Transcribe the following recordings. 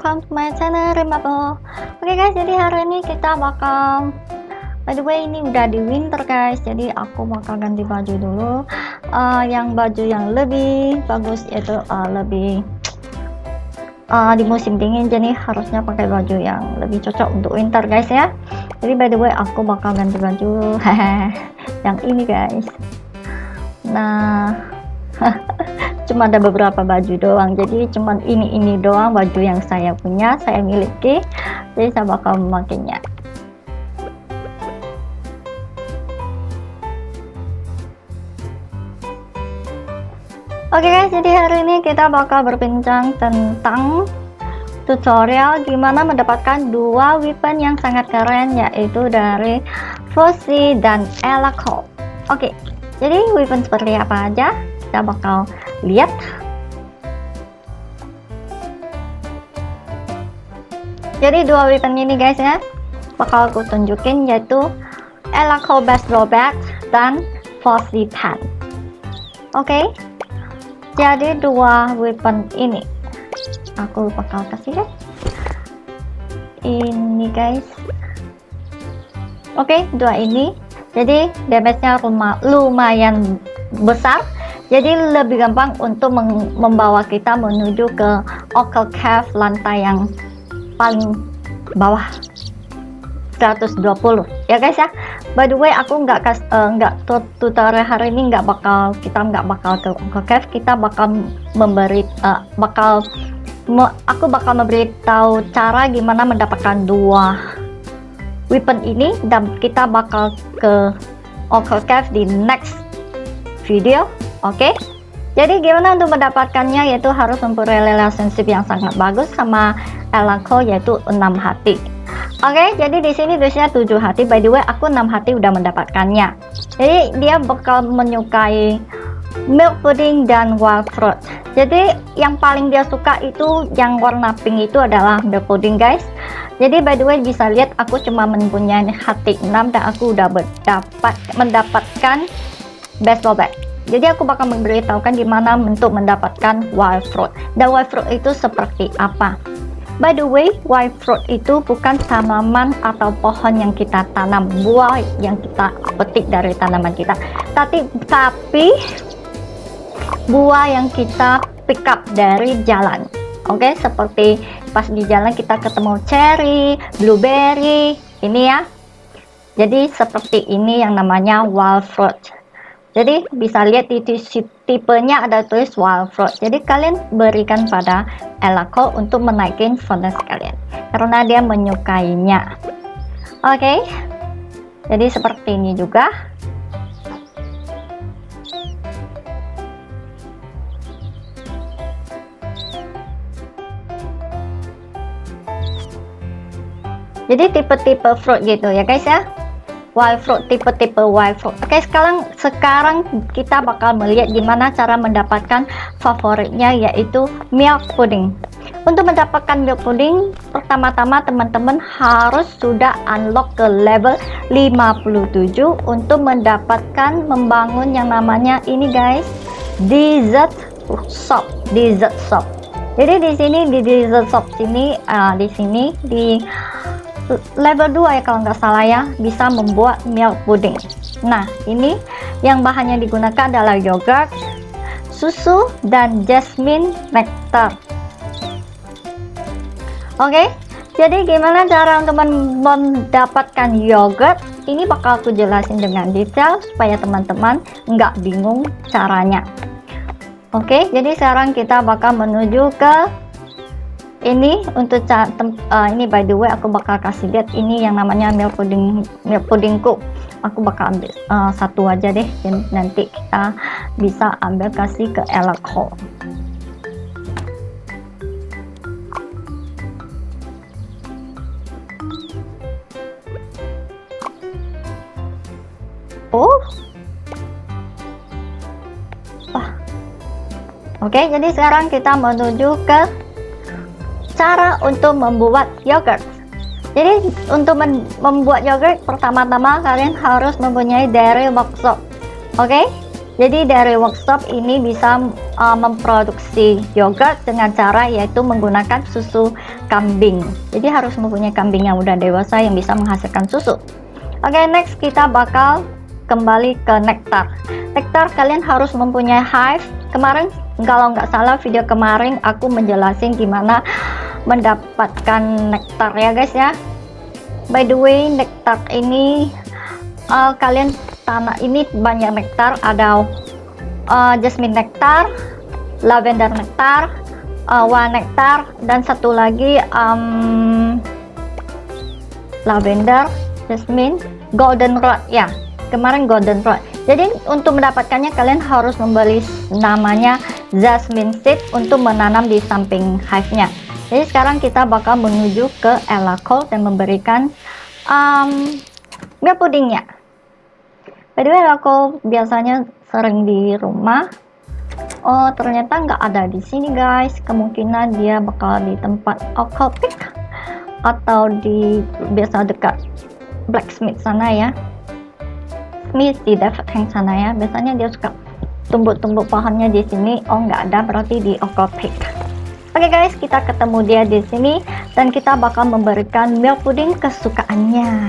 welcome to my channel Rimabo. Oke guys, jadi hari ini kita bakal, by the way ini udah di winter guys, jadi aku bakal ganti baju dulu. Yang baju yang lebih bagus yaitu lebih di musim dingin, jadi harusnya pakai baju yang lebih cocok untuk winter guys ya. Jadi by the way aku bakal ganti baju yang ini guys. Nah cuma ada beberapa baju doang, jadi cuman ini doang baju yang saya punya, saya miliki, jadi saya bakal memakainya. Oke guys, jadi hari ini kita bakal berbincang tentang tutorial gimana mendapatkan dua weapon yang sangat keren, yaitu dari Fuzzy dan Elako. Oke, jadi weapon seperti apa aja kita bakal lihat. Jadi dua weapon ini guys ya bakal aku tunjukin, yaitu Elako Baseball Bat dan Fuzzy Pen. Oke, jadi dua weapon ini aku bakal kasih lihat ini guys. Oke, dua ini jadi damage-nya lumayan besar, jadi lebih gampang untuk membawa kita menuju ke Oracle Cave lantai yang paling bawah 120 ya guys ya. By the way, aku nggak tutorial hari ini kita nggak bakal ke Oracle Cave, kita bakal aku bakal memberitahu cara gimana mendapatkan dua weapon ini, dan kita bakal ke Oracle Cave di next video. Oke, jadi gimana untuk mendapatkannya, yaitu harus mempunyai relationship yang sangat bagus sama Elako, yaitu 6 hati. Oke, jadi di sini tulisnya 7 hati. By the way, aku 6 hati udah mendapatkannya. Jadi dia bakal menyukai milk pudding dan wild fruit. Jadi yang paling dia suka itu yang warna pink itu adalah milk pudding guys. Jadi by the way bisa lihat aku cuma mempunyai hati 6 dan aku udah mendapatkan baseball bat. Jadi aku bakal memberitahukan gimana untuk mendapatkan wild fruit. Dan wild fruit itu seperti apa? By the way, wild fruit itu bukan tanaman atau pohon yang kita tanam, buah yang kita petik dari tanaman kita, tapi buah yang kita pick up dari jalan. Oke, seperti pas di jalan kita ketemu cherry, blueberry, ini ya. Jadi seperti ini yang namanya wild fruit. Jadi bisa lihat di tipenya ada tulis wild fruit. Jadi kalian berikan pada Elako untuk menaikin furnace kalian karena dia menyukainya. Oke, jadi seperti ini juga. Jadi tipe-tipe fruit gitu ya guys ya. Wild fruit, tipe-tipe wild fruit. Oke, sekarang kita bakal melihat gimana cara mendapatkan favoritnya, yaitu milk pudding. Untuk mendapatkan milk pudding, pertama-tama teman-teman harus sudah unlock ke level 57 untuk mendapatkan membangun yang namanya ini guys, dessert shop. Jadi di sini di dessert shop sini, di level 2 ya kalau nggak salah ya, bisa membuat milk pudding. Nah, ini yang bahannya digunakan adalah yogurt, susu, dan jasmine nectar. Oke, jadi gimana cara untuk mendapatkan yogurt? Ini bakal aku jelasin dengan detail supaya teman-teman nggak bingung caranya. Oke, jadi sekarang kita bakal menuju ke ini. Untuk ini by the way aku bakal kasih lihat ini yang namanya milk puddingku. Aku bakal ambil satu aja deh, dan nanti kita bisa ambil kasih ke Elako. Oke, jadi sekarang kita menuju ke cara untuk membuat yogurt. Jadi untuk membuat yogurt, pertama-tama kalian harus mempunyai dairy workshop. Oke, Jadi dari workshop ini bisa memproduksi yogurt dengan cara yaitu menggunakan susu kambing. Jadi harus mempunyai kambing yang udah dewasa yang bisa menghasilkan susu. Oke, next kita bakal kembali ke nektar. Nektar kalian harus mempunyai hive. Kemarin kalau nggak salah video kemarin aku menjelasin gimana mendapatkan nektar ya guys ya. By the way, nektar ini kalian tanah ini banyak nektar, ada jasmine nektar, lavender nektar, wah nektar, dan satu lagi lavender, jasmine, golden rod ya. Kemarin golden rod. Jadi untuk mendapatkannya kalian harus membeli namanya jasmine seed untuk menanam di samping hive-nya. Jadi sekarang kita bakal menuju ke Elacol dan memberikan milk pudingnya. By the way, Elacol biasanya sering di rumah. Oh, ternyata nggak ada di sini guys. Kemungkinan dia bakal di tempat Octopic atau di biasa dekat blacksmith sana ya. Smith di David Hank sana ya. Biasanya dia suka tumbuk-tumbuk pohonnya di sini. Oh, nggak ada, berarti di Octopic. Oke guys, kita ketemu dia di sini dan kita bakal memberikan milk pudding kesukaannya.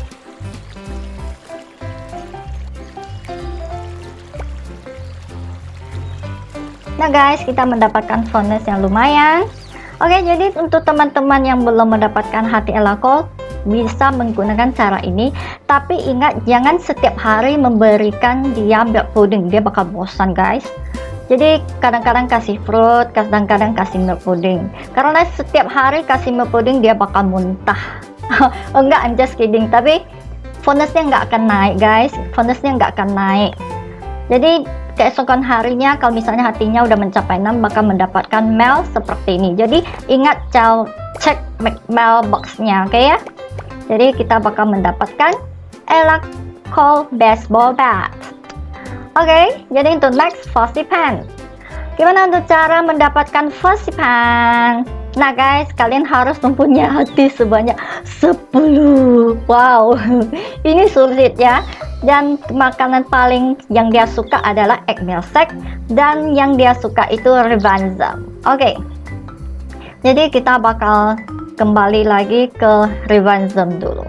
Nah guys, kita mendapatkan bonus yang lumayan. Oke, jadi untuk teman-teman yang belum mendapatkan hati Elacol bisa menggunakan cara ini, tapi ingat jangan setiap hari memberikan dia milk pudding, dia bakal bosan guys. Jadi kadang-kadang kasih fruit, kadang-kadang kasih milk pudding. Karena setiap hari kasih milk pudding dia bakal muntah. Enggak, I'm just kidding. Tapi bonusnya nggak akan naik guys, bonusnya nggak akan naik. Jadi keesokan harinya kalau misalnya hatinya udah mencapai 6 bakal mendapatkan mail seperti ini. Jadi ingat cek mailboxnya, oke ya. Jadi kita bakal mendapatkan Elacol baseball bat. Oke, jadi untuk next Fuzzy Pen. Gimana untuk cara mendapatkan Fuzzy Pen? Nah guys, kalian harus mempunyai hati sebanyak 10. Wow, ini sulit ya. Dan makanan paling yang dia suka adalah egg milkshake, dan yang dia suka itu Revanzem. Oke, jadi kita bakal kembali lagi ke Revanzem dulu.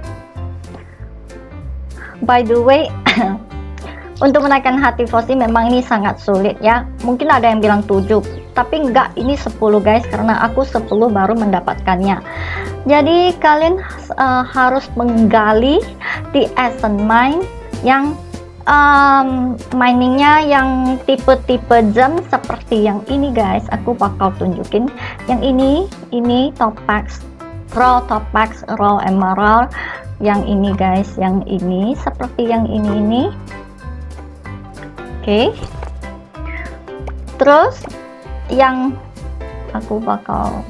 By the way, untuk menaikkan hati Fuzzy memang ini sangat sulit ya. Mungkin ada yang bilang 7, tapi enggak, ini 10 guys, karena aku 10 baru mendapatkannya. Jadi kalian harus menggali di Essence Mine yang miningnya yang tipe-tipe gem seperti yang ini guys. Aku bakal tunjukin yang ini Topax, raw Topax, raw emerald. Yang ini guys, yang ini seperti yang ini. Oke. Terus yang aku bakal,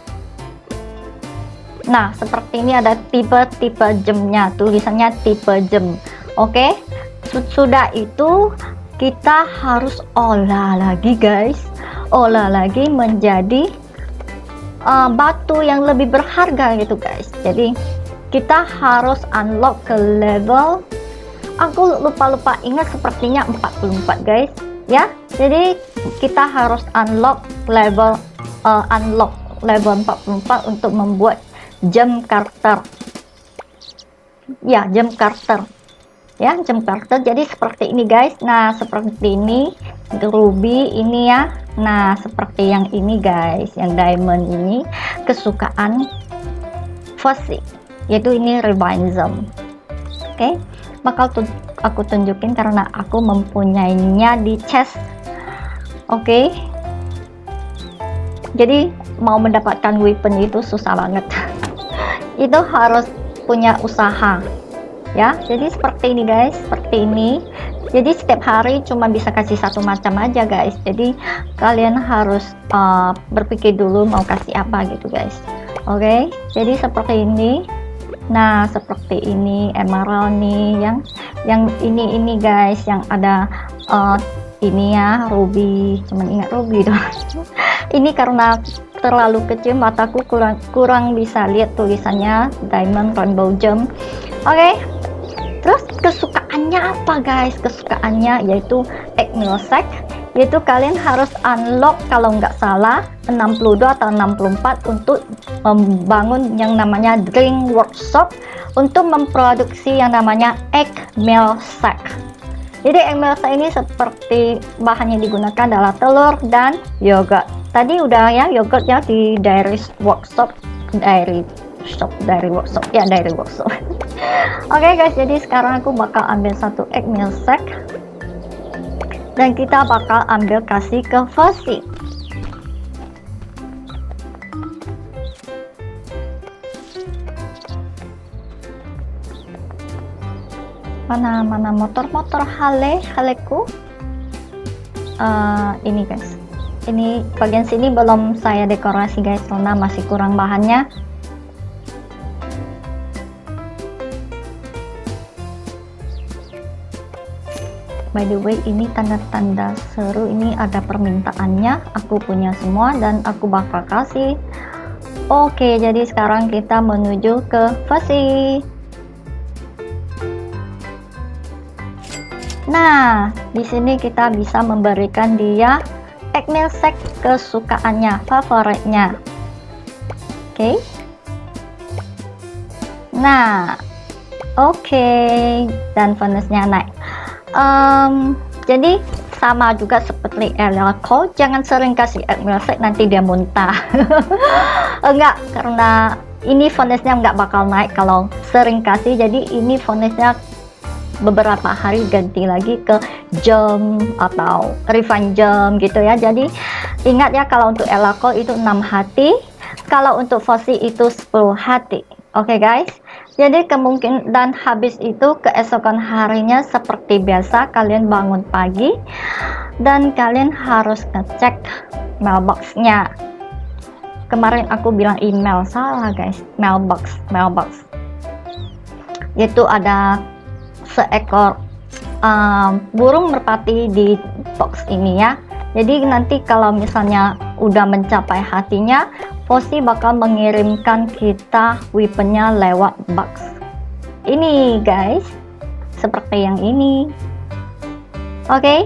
nah seperti ini ada tipe-tipe gemnya, tulisannya tipe gem. Oke. Sudah itu kita harus olah lagi guys, olah lagi menjadi batu yang lebih berharga gitu guys. Jadi kita harus unlock ke level, aku lupa ingat, sepertinya 44 guys ya. Jadi kita harus unlock level 44 untuk membuat gem Carter ya, gem Carter ya, gem Carter. Jadi seperti ini guys. Nah seperti ini ruby ini ya. Nah seperti yang ini guys, yang diamond ini kesukaan Fuzzy, yaitu ini Revanzem. Oke, bakal aku tunjukin karena aku mempunyainya di chest. Oke, jadi mau mendapatkan weapon itu susah banget. Itu harus punya usaha ya. Jadi seperti ini guys, seperti ini. Jadi setiap hari cuma bisa kasih satu macam aja guys. Jadi kalian harus berpikir dulu mau kasih apa gitu guys. Oke, jadi seperti ini. Nah seperti ini emerald nih, yang ini guys, yang ada ini ya, ruby. Cuman ingat ruby doang. Ini karena terlalu kecil mataku kurang bisa lihat tulisannya diamond, rainbow gem. Oke. Terus kesukaannya kesukaannya apa guys? Kesukaannya yaitu egg milkshake, yaitu kalian harus unlock kalau nggak salah 62 atau 64 untuk membangun yang namanya drink workshop untuk memproduksi yang namanya egg milkshake. Jadi egg milkshake ini seperti bahan yang digunakan adalah telur dan yogurt. Tadi udah ya yogurtnya di dairy workshop. Oke guys, jadi sekarang aku bakal ambil satu egg milkshake dan kita bakal ambil kasih ke Fuzzy. Mana motor haleku. Ini guys, ini bagian sini belum saya dekorasi guys karena masih kurang bahannya. By the way, ini tanda-tanda seru, ini ada permintaannya, aku punya semua dan aku bakal kasih. Oke, jadi sekarang kita menuju ke Fuzzy. Nah, di sini kita bisa memberikan dia egg milkshake kesukaannya, favoritnya. Oke. Nah, oke, dan bonusnya naik. Jadi sama juga seperti Elko, jangan sering kasih egg milkshake nanti dia muntah. Enggak, karena ini bonusnya nggak bakal naik kalau sering kasih. Jadi ini bonusnya beberapa hari ganti lagi ke jam atau refund jam gitu ya. Jadi ingat ya, kalau untuk Elko itu 6 hati, kalau untuk Fuzzy itu 10 hati. Oke guys, jadi kemungkinan dan habis itu keesokan harinya seperti biasa kalian bangun pagi dan kalian harus ngecek mailboxnya. Kemarin aku bilang email, salah guys, mailbox. Itu ada seekor burung merpati di box ini ya. Jadi nanti kalau misalnya udah mencapai hatinya, Fuzzy bakal mengirimkan kita weaponnya lewat box ini guys, seperti yang ini. Oke.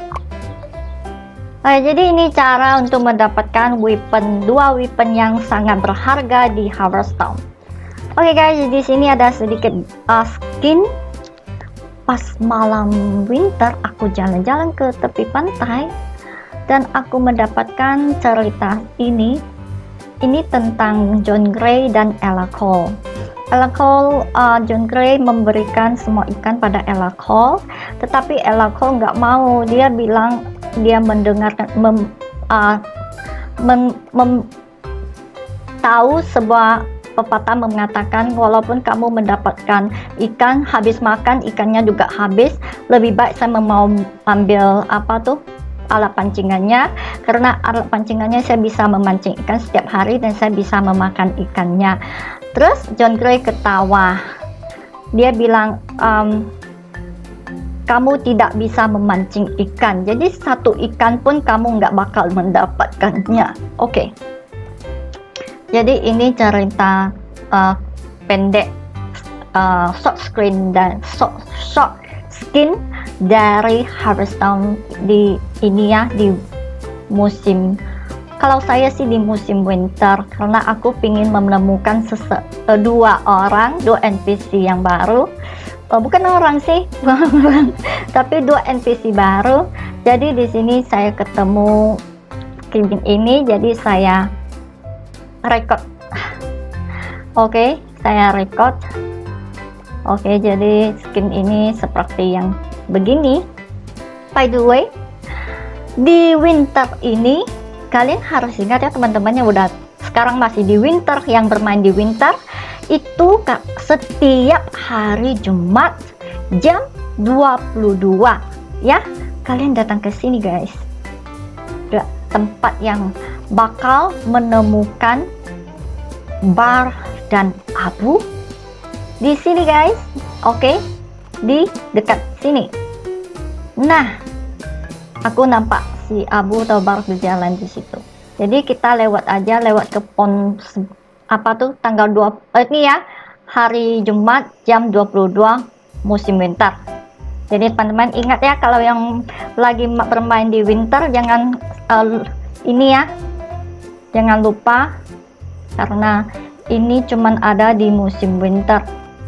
Jadi ini cara untuk mendapatkan weapon, 2 weapon yang sangat berharga di Harvest Town. Oke guys, di sini ada sedikit skin. Pas malam winter aku jalan-jalan ke tepi pantai dan aku mendapatkan cerita ini tentang John Gray dan Ella Cole. John Gray memberikan semua ikan pada Ella Cole, tetapi Ella Cole nggak mau. Dia bilang dia mendengarkan tahu sebuah pepatah mengatakan walaupun kamu mendapatkan ikan, habis makan ikannya juga habis, lebih baik saya mau ambil alat pancingannya, karena alat pancingannya saya bisa memancing ikan setiap hari dan saya bisa memakan ikannya. Terus John Gray ketawa, dia bilang kamu tidak bisa memancing ikan, jadi satu ikan pun kamu nggak bakal mendapatkannya. Oke. Jadi ini cerita pendek, short skin dari Harvest Town di ini ya, di musim, kalau saya sih di musim winter, karena aku pingin menemukan 2 NPC yang baru. Bukan orang sih, tapi 2 NPC baru. Jadi di sini saya ketemu skin ini, jadi saya record. Oke, saya record. Oke, jadi skin ini seperti yang begini. By the way, di winter ini kalian harus ingat ya teman-teman yang udah sekarang masih di winter, yang bermain di winter itu setiap hari Jumat jam 22 ya, kalian datang ke sini guys. Tempat yang bakal menemukan bar dan abu di sini guys. Oke, di dekat sini. Nah, aku nampak si abu atau bar berjalan di situ. Jadi kita lewat aja, lewat ke pon tanggal 2 ini ya, hari Jumat jam 22 musim winter. Jadi teman-teman ingat ya, kalau yang lagi bermain di winter jangan ini ya, jangan lupa, karena ini cuman ada di musim winter.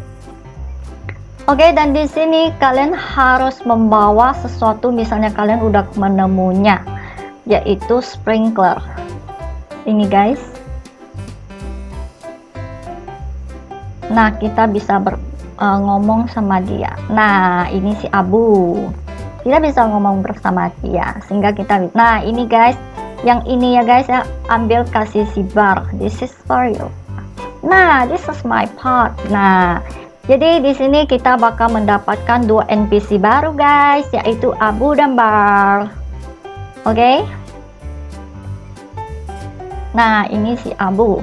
Oke, dan di sini kalian harus membawa sesuatu, misalnya kalian udah menemunya, yaitu sprinkler. Ini guys. Nah, kita bisa ngomong sama dia. Nah, ini si Abu. Kita bisa ngomong bersama dia sehingga kita. Nah, ini guys, yang ini ya guys ya, ambil kasih si bar. This is for you. Nah, this is my part. Nah, jadi di sini kita bakal mendapatkan 2 NPC baru guys, yaitu Abu dan Bar. Oke. Nah, ini si Abu.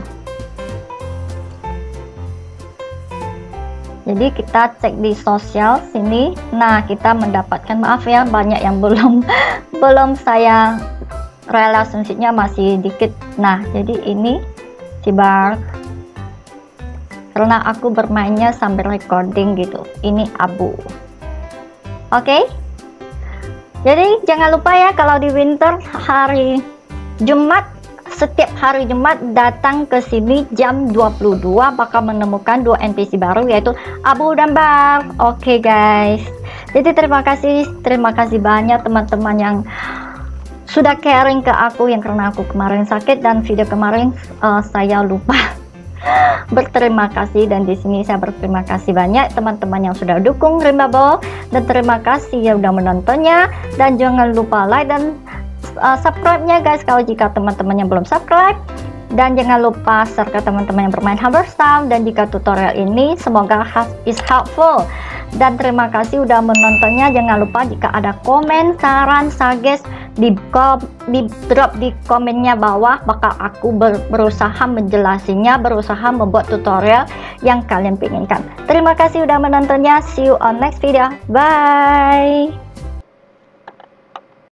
Jadi kita cek di sosial sini. Nah, kita mendapatkan, maaf ya, banyak yang belum saya relationship-nya masih dikit. Nah, jadi ini si Bar. Karena aku bermainnya sambil recording gitu. Ini Abu. Oke. Jadi jangan lupa ya, kalau di winter hari Jumat, setiap hari Jumat datang ke sini jam 22 bakal menemukan 2 NPC baru, yaitu Abu dan Bar. Oke guys. Jadi terima kasih banyak teman-teman yang sudah caring ke aku, yang karena aku kemarin sakit dan video kemarin saya lupa berterima kasih, dan di sini saya berterima kasih banyak teman-teman yang sudah dukung Rimbabo, dan terima kasih yang udah menontonnya, dan jangan lupa like dan subscribe-nya guys kalau jika teman-teman yang belum subscribe, dan jangan lupa share ke teman-teman yang bermain Hammerstone. Dan jika tutorial ini semoga is helpful, dan terima kasih udah menontonnya. Jangan lupa jika ada komen, saran, suggest di drop di komennya bawah, bakal aku berusaha menjelasinya, berusaha membuat tutorial yang kalian inginkan. Terima kasih udah menontonnya. See you on next video. Bye.